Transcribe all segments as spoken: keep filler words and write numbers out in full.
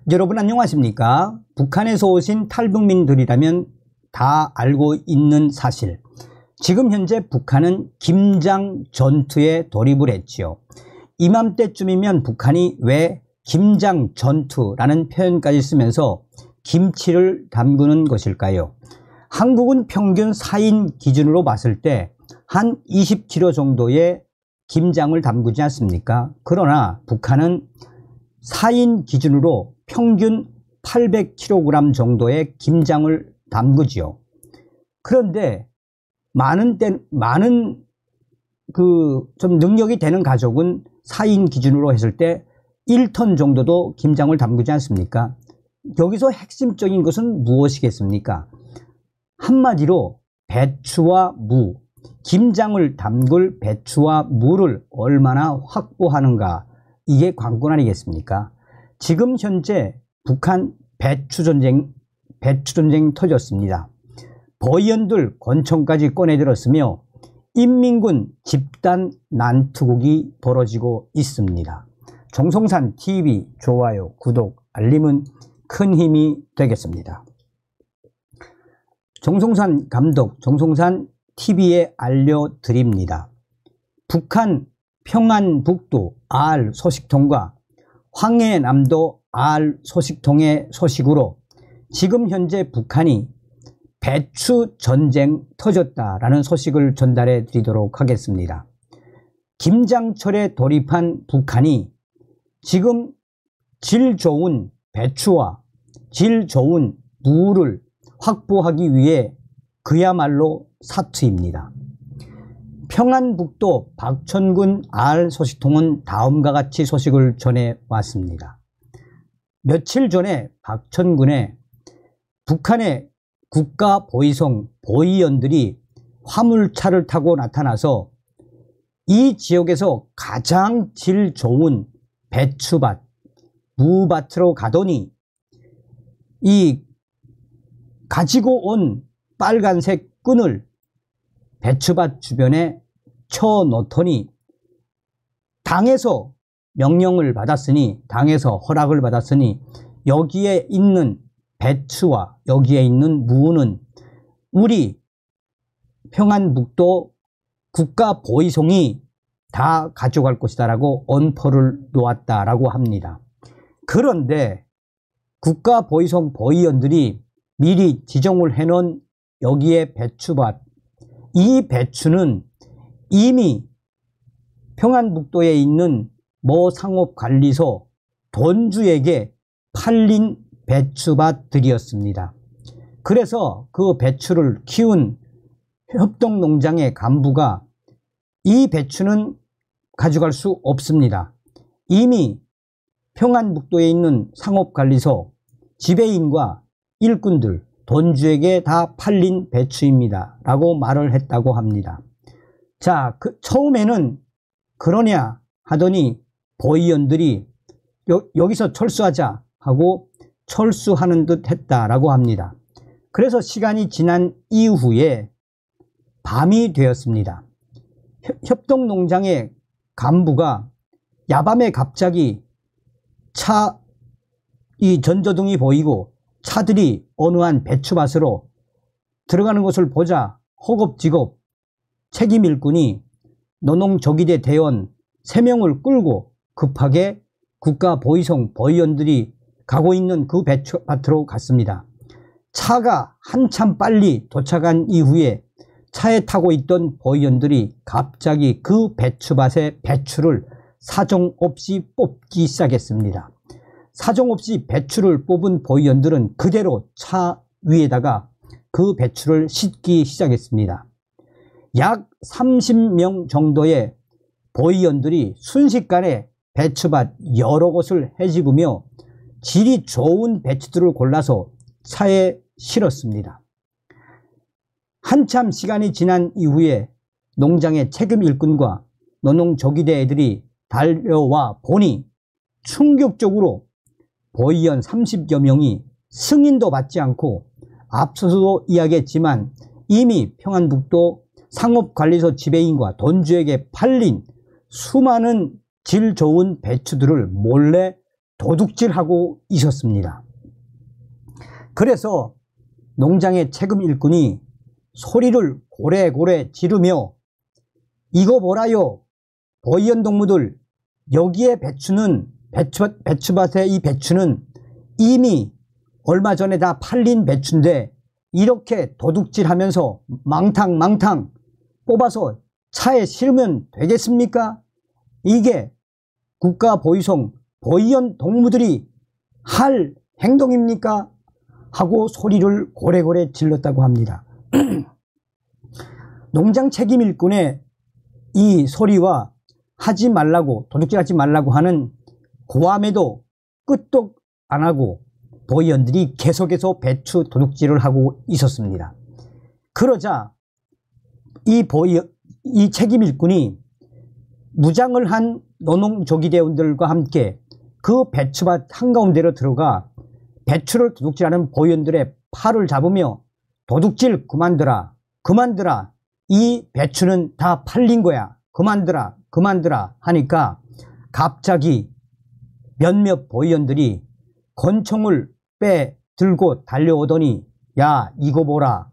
여러분 안녕하십니까? 북한에서 오신 탈북민들이라면 다 알고 있는 사실, 지금 현재 북한은 김장 전투에 돌입을 했지요. 이맘때쯤이면 북한이 왜 김장 전투라는 표현까지 쓰면서 김치를 담그는 것일까요? 한국은 평균 사 인 기준으로 봤을 때 한 이십 킬로그램 정도의 김장을 담그지 않습니까? 그러나 북한은 사 인 기준으로 평균 팔백 킬로그램 정도의 김장을 담그지요. 그런데 많은 때, 많은 그 좀 능력이 되는 가족은 사 인 기준으로 했을 때 일 톤 정도도 김장을 담그지 않습니까? 여기서 핵심적인 것은 무엇이겠습니까? 한마디로 배추와 무, 김장을 담글 배추와 무를 얼마나 확보하는가, 이게 관건 아니겠습니까? 지금 현재 북한 배추전쟁, 배추전쟁이 터졌습니다. 버이언들 권총까지 꺼내들었으며 인민군 집단 난투극이 벌어지고 있습니다. 정성산 티비 좋아요, 구독, 알림은 큰 힘이 되겠습니다. 정성산 감독, 정성산 티비에 알려드립니다. 북한 평안북도 알 소식통과 황해남도 알 소식통의 소식으로 지금 현재 북한이 배추 전쟁 터졌다라는 소식을 전달해 드리도록 하겠습니다. 김장철에 돌입한 북한이 지금 질 좋은 배추와 질 좋은 무를 확보하기 위해 그야말로 사투입니다. 평안북도 박천군 알 소식통은 다음과 같이 소식을 전해왔습니다. 며칠 전에 박천군에 북한의 국가보위성 보위원들이 화물차를 타고 나타나서 이 지역에서 가장 질 좋은 배추밭, 무밭으로 가더니 이 가지고 온 빨간색 끈을 배추밭 주변에 쳐 놓더니 당에서 명령을 받았으니, 당에서 허락을 받았으니 여기에 있는 배추와 여기에 있는 무는 우리 평안북도 국가보위성이 다 가져갈 것이다 라고 언포를 놓았다라고 합니다. 그런데 국가보위성 보위원들이 미리 지정을 해놓은 여기에 배추밭, 이 배추는 이미 평안북도에 있는 모 상업관리소 돈주에게 팔린 배추밭들이었습니다. 그래서 그 배추를 키운 협동농장의 간부가 이 배추는 가져갈 수 없습니다. 이미 평안북도에 있는 상업관리소 지배인과 일꾼들, 돈주에게 다 팔린 배추입니다 라고 말을 했다고 합니다. 자, 그 처음에는 그러냐 하더니 보위원들이 여, 여기서 철수하자 하고 철수하는 듯 했다라고 합니다. 그래서 시간이 지난 이후에 밤이 되었습니다. 협동농장의 간부가 야밤에 갑자기 차, 이 전조등이 보이고 차들이 어느 한 배추밭으로 들어가는 것을 보자 허겁지겁 책임 일꾼이 노농조기대 대원 세 명을 끌고 급하게 국가보위성 보위원들이 가고 있는 그 배추밭으로 갔습니다. 차가 한참 빨리 도착한 이후에 차에 타고 있던 보위원들이 갑자기 그 배추밭에 배추를 사정없이 뽑기 시작했습니다. 사정없이 배추를 뽑은 보위원들은 그대로 차 위에다가 그 배추를 싣기 시작했습니다. 약 삼십 명 정도의 보위원들이 순식간에 배추밭 여러 곳을 헤집으며 질이 좋은 배추들을 골라서 차에 실었습니다. 한참 시간이 지난 이후에 농장의 책임 일꾼과 노농조기대 애들이 달려와 보니 충격적으로 보위원 삼십여 명이 승인도 받지 않고 앞서서도 이야기했지만 이미 평안북도 상업관리소 지배인과 돈주에게 팔린 수많은 질 좋은 배추들을 몰래 도둑질하고 있었습니다. 그래서 농장의 책임 일꾼이 소리를 고래고래 지르며 이거 보라요. 보이연 동무들, 여기에 배추는 배추, 배추밭에 이 배추는 이미 얼마 전에 다 팔린 배추인데 이렇게 도둑질하면서 망탕망탕 뽑아서 차에 실으면 되겠습니까? 이게 국가보위성 보이연 동무들이 할 행동입니까? 하고 소리를 고래고래 질렀다고 합니다. 농장 책임 일꾼의 이 소리와 하지 말라고, 도둑질하지 말라고 하는 고함에도 끄떡 안 하고 보이연들이 계속해서 배추 도둑질을 하고 있었습니다. 그러자 이 보이, 이 책임 일꾼이 무장을 한 노농조기대원들과 함께 그 배추밭 한가운데로 들어가 배추를 도둑질하는 보이연들의 팔을 잡으며 도둑질 그만둬라, 그만둬라, 이 배추는 다 팔린 거야, 그만둬라, 그만둬라 하니까 갑자기 몇몇 보이연들이 권총을 빼 들고 달려오더니 야 이거 보라,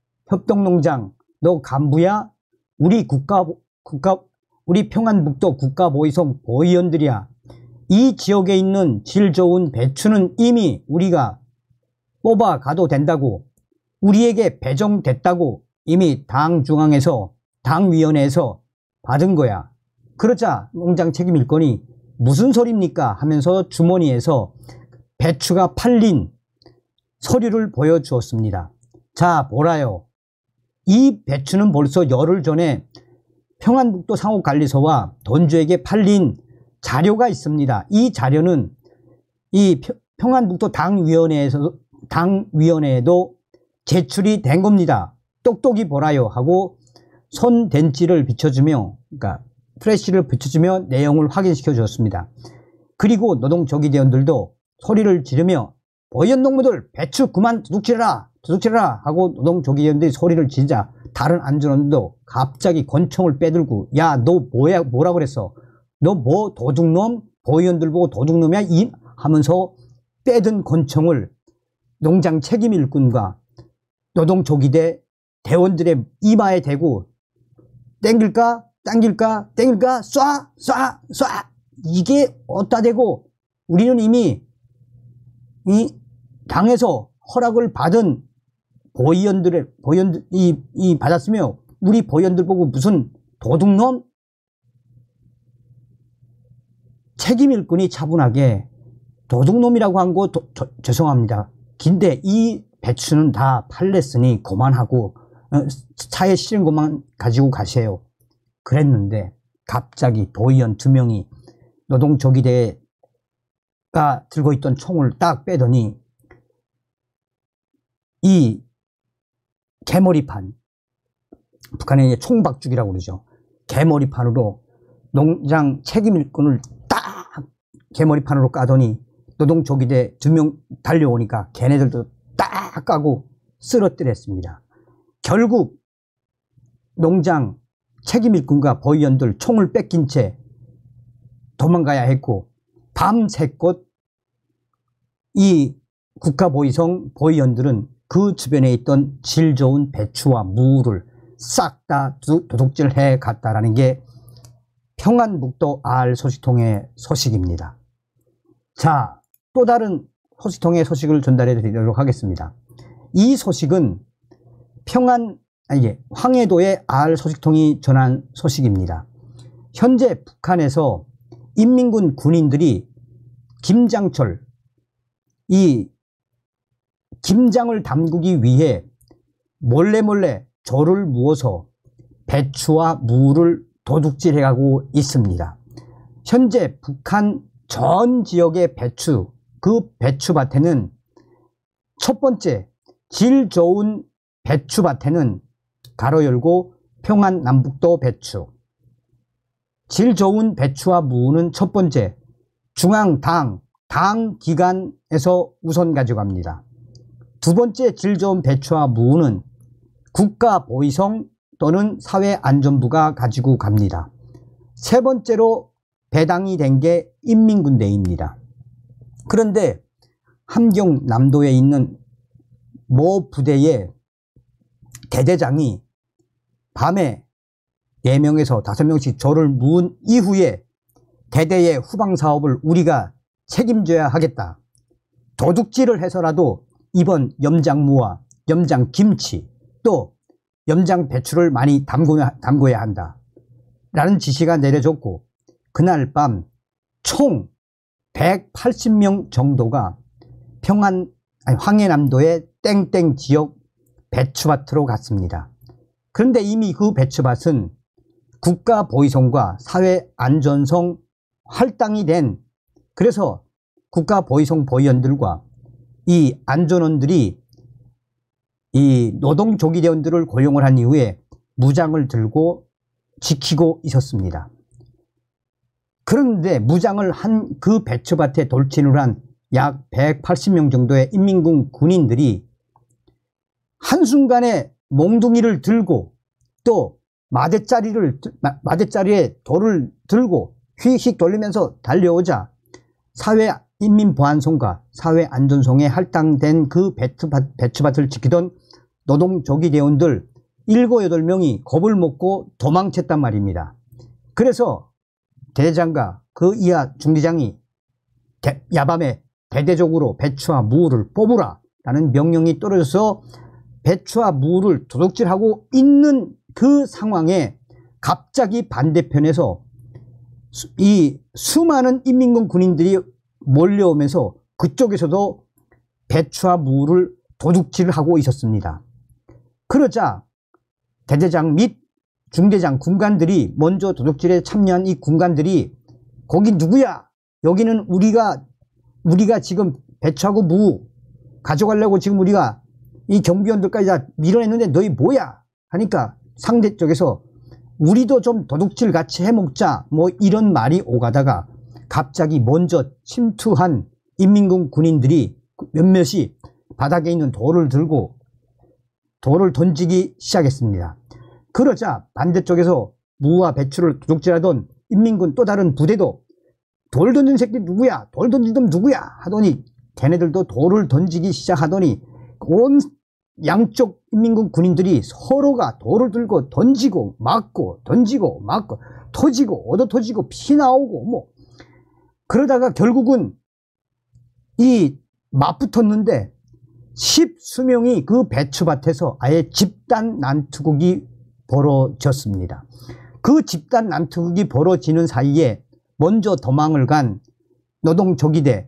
협동농장 너 간부야? 우리 국가 국가 우리 평안북도 국가보위성 보이연들이야. 이 지역에 있는 질 좋은 배추는 이미 우리가 뽑아 가도 된다고, 우리에게 배정됐다고 이미 당 중앙에서 당위원회에서 받은 거야. 그러자 농장 책임 일꾼이 무슨 소리입니까? 하면서 주머니에서 배추가 팔린 서류를 보여주었습니다. 자 보라요. 이 배추는 벌써 열흘 전에 평안북도 상업관리소와 돈주에게 팔린 자료가 있습니다. 이 자료는 이 평안북도 당위원회에서 당위원회에도 제출이 된 겁니다. 똑똑히 보라요 하고 손 댄지를 비춰주며, 그러니까 프레시를 비춰주며 내용을 확인시켜 주었습니다. 그리고 노동조기대원들도 소리를 지르며 보이연 동무들 배추 그만 도둑질해라, 도둑질해라 하고 노동조기대원들이 소리를 지르자 다른 안전원도 갑자기 권총을 빼들고 야 너 뭐야, 뭐라 그랬어? 너 뭐 도둑놈? 보이연들 보고 도둑놈이야? 이 하면서 빼든 권총을 농장 책임 일꾼과 노동조기대 대원들의 이마에 대고 땡길까? 당길까? 땡길까? 쏴! 쏴! 쏴! 이게 어디다 대고 우리는 이미 이 당에서 허락을 받은 보이연들의 보이연들 이, 이 받았으며 우리 보이연들 보고 무슨 도둑놈? 책임 일꾼이 차분하게 도둑놈이라고 한 거 죄송합니다. 근데 이 배추는 다 팔렸으니 그만하고 어, 차에 실은 것만 가지고 가세요. 그랬는데 갑자기 보이연 두 명이 노동조기대가 들고 있던 총을 딱 빼더니 이 개머리판, 북한에 이제 총박죽이라고 그러죠. 개머리판으로 농장 책임 일꾼을 딱 개머리판으로 까더니 노동조기대 두 명 달려오니까 걔네들도 딱 까고 쓰러뜨렸습니다. 결국 농장 책임 일꾼과 보이연들 총을 뺏긴 채 도망가야 했고 밤새껏 이 국가보위성 보이연들은 그 주변에 있던 질 좋은 배추와 무를 싹 다 도둑질해 갔다라는 게 평안북도 알 소식통의 소식입니다. 자, 또 다른 소식통의 소식을 전달해 드리도록 하겠습니다. 이 소식은 평안, 아니, 황해도의 알 소식통이 전한 소식입니다. 현재 북한에서 인민군 군인들이 김장철, 이 김장을 담그기 위해 몰래몰래 조를 무어서 배추와 무를 도둑질해가고 있습니다. 현재 북한 전 지역의 배추, 그 배추밭에는 첫 번째 질 좋은 배추밭에는 가로 열고 평안남북도 배추, 질 좋은 배추와 무는 첫 번째 중앙당, 당 기관에서 우선 가져갑니다. 두 번째 질 좋은 배추와 무는 국가보위성 또는 사회안전부가 가지고 갑니다. 세 번째로 배당이 된 게 인민군대입니다. 그런데 함경남도에 있는 모 부대의 대대장이 밤에 네 명에서 다섯 명씩 저를 모은 이후에 대대의 후방 사업을 우리가 책임져야 하겠다. 도둑질을 해서라도 이번 염장무와 염장김치 또 염장배추를 많이 담궈야, 담궈야 한다. 라는 지시가 내려졌고 그날 밤 총 백팔십 명 정도가 평안, 아니, 황해남도의 땡땡 지역 배추밭으로 갔습니다. 그런데 이미 그 배추밭은 국가보위성과 사회안전성 할당이 된, 그래서 국가보위성 보위원들과 이 안전원들이 이 노동조기대원들을 고용을 한 이후에 무장을 들고 지키고 있었습니다. 그런데 무장을 한 그 배추밭에 돌진을 한 약 백팔십 명 정도의 인민군 군인들이 한순간에 몽둥이를 들고 또 마대짜리를, 마대짜리에 돌을 들고 휙휙 돌리면서 달려오자 사회인민보안성과 사회안전성에 할당된 그 배추밭, 배추밭을 지키던 노동조기대원들 일곱, 여덟 명이 겁을 먹고 도망쳤단 말입니다. 그래서 대대장과 그 이하 중대장이 대, 야밤에 대대적으로 배추와 무를 뽑으라 라는 명령이 떨어져서 배추와 무를 도둑질하고 있는 그 상황에 갑자기 반대편에서 이 수많은 인민군 군인들이 몰려오면서 그쪽에서도 배추와 무를 도둑질을 하고 있었습니다. 그러자 대대장 및 중대장 군관들이 먼저 도둑질에 참여한 이 군관들이 거기 누구야? 여기는 우리가 우리가 지금 배추하고 무 가져가려고 지금 우리가 이 경비원들까지 다 밀어냈는데 너희 뭐야? 하니까 상대 쪽에서 우리도 좀 도둑질 같이 해먹자 뭐 이런 말이 오가다가 갑자기 먼저 침투한 인민군 군인들이 몇몇이 바닥에 있는 돌을 들고 돌을 던지기 시작했습니다. 그러자 반대쪽에서 무와 배추를 도둑질하던 인민군 또 다른 부대도 돌 던진 새끼 누구야? 돌 던진 놈 누구야? 하더니 걔네들도 돌을 던지기 시작하더니 온 양쪽 인민군 군인들이 서로가 돌을 들고 던지고 맞고 던지고 맞고 터지고 얻어 터지고 피 나오고 뭐 그러다가 결국은 이 맞붙었는데 십수명이 그 배추밭에서 아예 집단 난투극이 벌어졌습니다. 그 집단 난투극이 벌어지는 사이에 먼저 도망을 간 노동조기대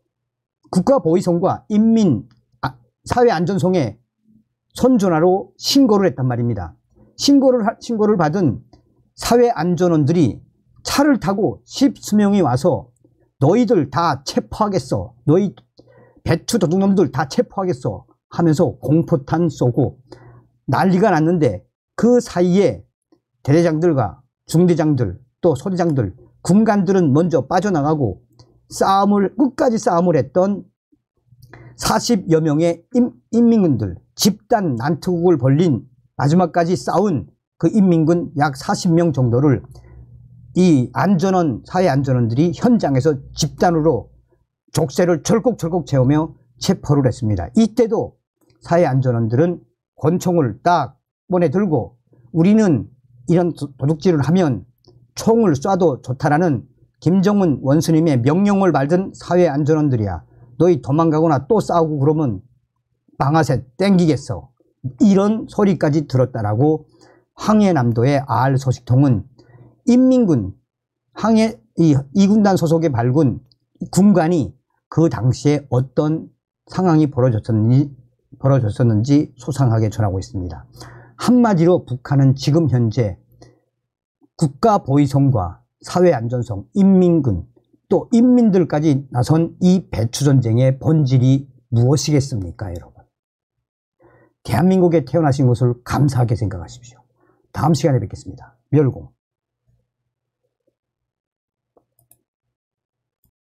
국가보위성과 인민 사회안전성에 선전하러 신고를 했단 말입니다. 신고를, 신고를 받은 사회안전원들이 차를 타고 십수명이 와서 너희들 다 체포하겠어. 너희 배추 도둑놈들 다 체포하겠어. 하면서 공포탄 쏘고 난리가 났는데 그 사이에 대대장들과 중대장들 또 소대장들 군관들은 먼저 빠져나가고 싸움을 끝까지 싸움을 했던 사십여 명의 인, 인민군들 집단 난투극을 벌린 마지막까지 싸운 그 인민군 약 사십 명 정도를 이 안전원 사회안전원들이 현장에서 집단으로 족쇄를 철컥철컥 채우며 체포를 했습니다. 이때도 사회안전원들은 권총을 딱 꺼내 들고 우리는 이런 도둑질을 하면 총을 쏴도 좋다라는 김정은 원수님의 명령을 받은 사회안전원들이야. 너희 도망가거나 또 싸우고 그러면 방아쇠 땡기겠어. 이런 소리까지 들었다라고 황해남도의 알 소식통은 인민군 황해 이, 이 군단 소속의 발군 군관이 그 당시에 어떤 상황이 벌어졌었는지, 벌어졌었는지 소상하게 전하고 있습니다. 한마디로 북한은 지금 현재 국가보위성과 사회안전성, 인민군 또 인민들까지 나선 이 배추전쟁의 본질이 무엇이겠습니까, 여러분? 대한민국에 태어나신 것을 감사하게 생각하십시오. 다음 시간에 뵙겠습니다. 멸공.